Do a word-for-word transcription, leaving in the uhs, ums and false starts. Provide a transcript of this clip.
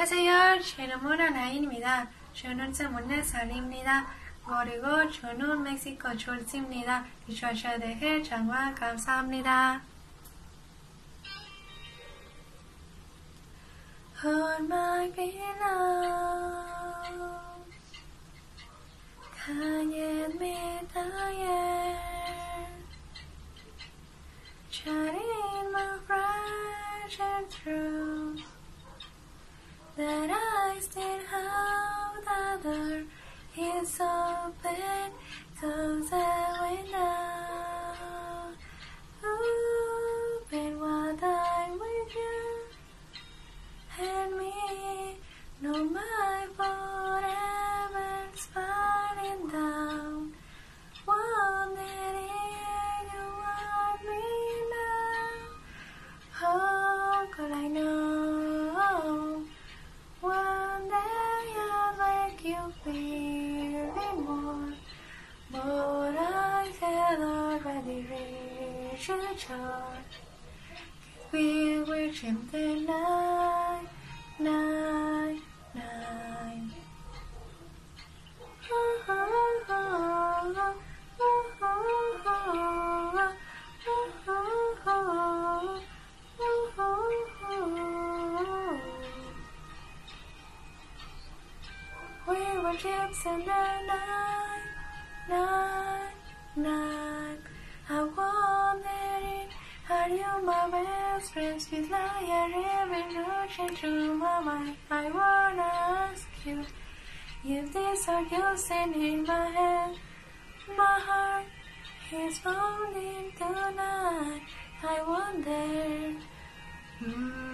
안녕하세요. 제 이름은 아나인입니다. 저는 스물네 살입니다. 그리고 저는 멕시코 출신입니다. 이주셔서 대해 정말 감사합니다. Hold my below 가능합니다. Shining my bright and true that I still have the door is open cause I will know open what I with you and me no my forever spinning down wondering you want me now how could I know one day I'll make you feel me more but I had already reached your chart we will change the night night night oh, oh, oh, oh, oh, oh, oh, oh. We were chips in the night, night, night. I wondering, are you my best friends? Feels like a river rushing through my mind. I wanna ask you if these are yours and in my head. My heart is falling tonight. I wonder. Mm.